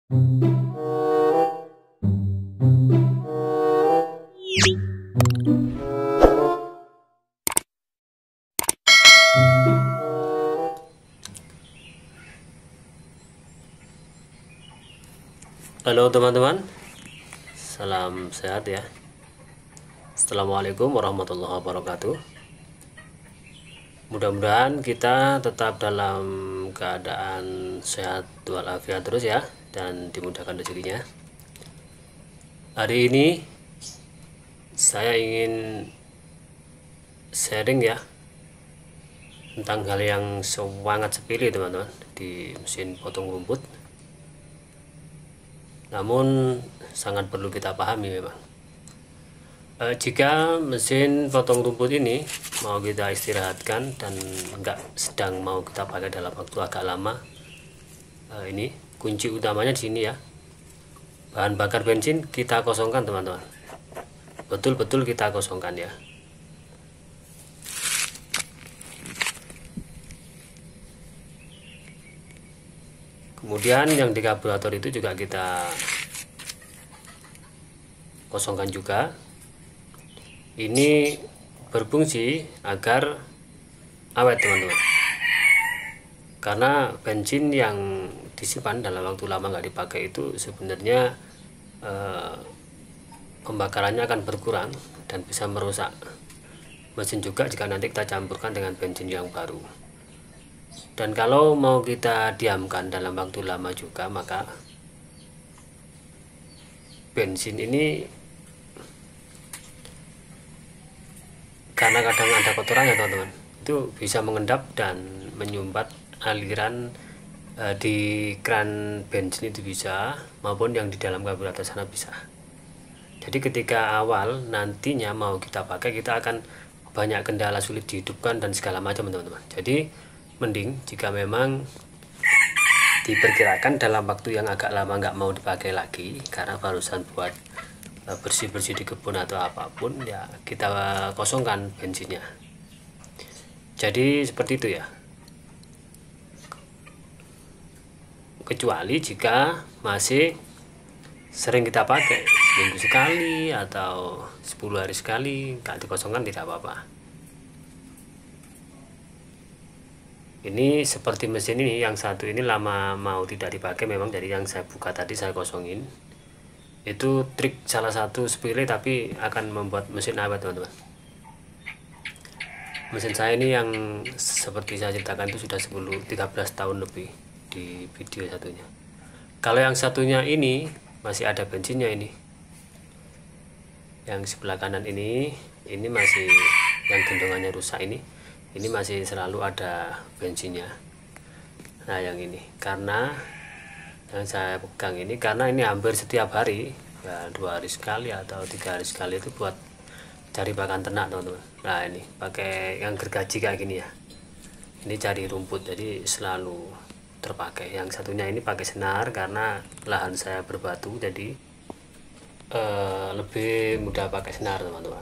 Halo teman-teman, salam sehat ya. Assalamualaikum warahmatullahi wabarakatuh. Mudah-mudahan kita tetap dalam keadaan sehat walafiat terus ya, dan dimudahkan rezekinya. Hari ini saya ingin sharing ya tentang hal yang sangat sepele teman-teman di mesin potong rumput, namun sangat perlu kita pahami memang. Jika mesin potong rumput ini mau kita istirahatkan dan sedang mau kita pakai dalam waktu agak lama, ini kunci utamanya di sini ya. Bahan bakar bensin kita kosongkan teman-teman, betul-betul kita kosongkan ya. Kemudian yang di karburator itu juga kita kosongkan juga. Ini berfungsi agar awet teman-teman, karena bensin yang disimpan dalam waktu lama nggak dipakai itu sebenarnya pembakarannya akan berkurang dan bisa merusak mesin juga jika nanti kita campurkan dengan bensin yang baru. Dan kalau mau kita diamkan dalam waktu lama juga, maka bensin ini karena kadang ada kotoran ya teman-teman, itu bisa mengendap dan menyumbat aliran di kran bensin itu bisa, maupun yang di dalam karburator sana bisa. Jadi ketika awal nantinya mau kita pakai, kita akan banyak kendala, sulit dihidupkan dan segala macam teman-teman. Jadi mending jika memang diperkirakan dalam waktu yang agak lama nggak mau dipakai lagi karena barusan buat bersih-bersih di kebun atau apapun ya, kita kosongkan bensinnya. Jadi seperti itu ya. Kecuali jika masih sering kita pakai, seminggu sekali atau 10 hari sekali, nggak dikosongkan tidak apa-apa. Ini seperti mesin ini, yang satu ini lama mau tidak dipakai memang, jadi yang saya buka tadi saya kosongin. Itu trik salah satu sepele tapi akan membuat mesin awet teman-teman. Mesin saya ini yang seperti saya ceritakan itu sudah 13 tahun lebih di video satunya. Kalau yang satunya ini masih ada bensinnya, ini yang sebelah kanan ini masih, yang gendongannya rusak ini masih selalu ada bensinnya. Nah yang ini, karena yang saya pegang ini, karena ini hampir setiap hari ya, 2 hari sekali atau 3 hari sekali itu buat cari pakan ternak teman-teman. Nah ini pakai yang gergaji kayak gini ya, ini cari rumput, jadi selalu terpakai. Yang satunya ini pakai senar karena lahan saya berbatu, jadi lebih mudah pakai senar teman-teman.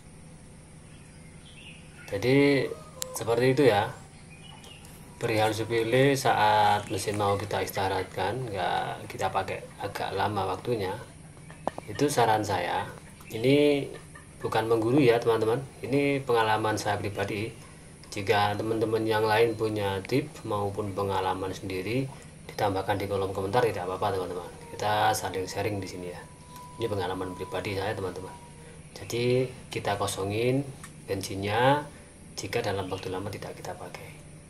Jadi seperti itu ya, perihal sepele saat mesin mau kita istirahatkan, nggak kita pakai agak lama waktunya. Itu saran saya, ini bukan menggurui ya teman-teman, ini pengalaman saya pribadi. Jika teman-teman yang lain punya tips maupun pengalaman sendiri, ditambahkan di kolom komentar, tidak apa-apa teman-teman, kita saling sharing di sini ya. Ini pengalaman pribadi saya teman-teman. Jadi kita kosongin bensinnya jika dalam waktu lama tidak kita pakai.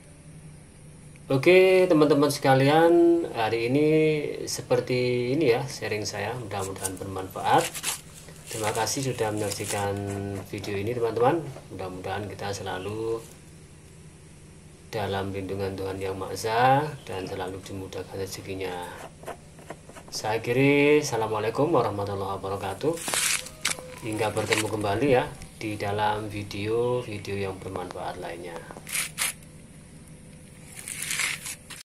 Oke teman-teman sekalian, hari ini seperti ini ya sharing saya, mudah-mudahan bermanfaat. Terima kasih sudah menyaksikan video ini teman-teman. Mudah-mudahan kita selalu dalam lindungan Tuhan Yang Maha Esa dan selalu dimudahkan rezekinya. Saya akhiri, assalamualaikum warahmatullahi wabarakatuh. Hingga bertemu kembali ya di dalam video-video yang bermanfaat lainnya.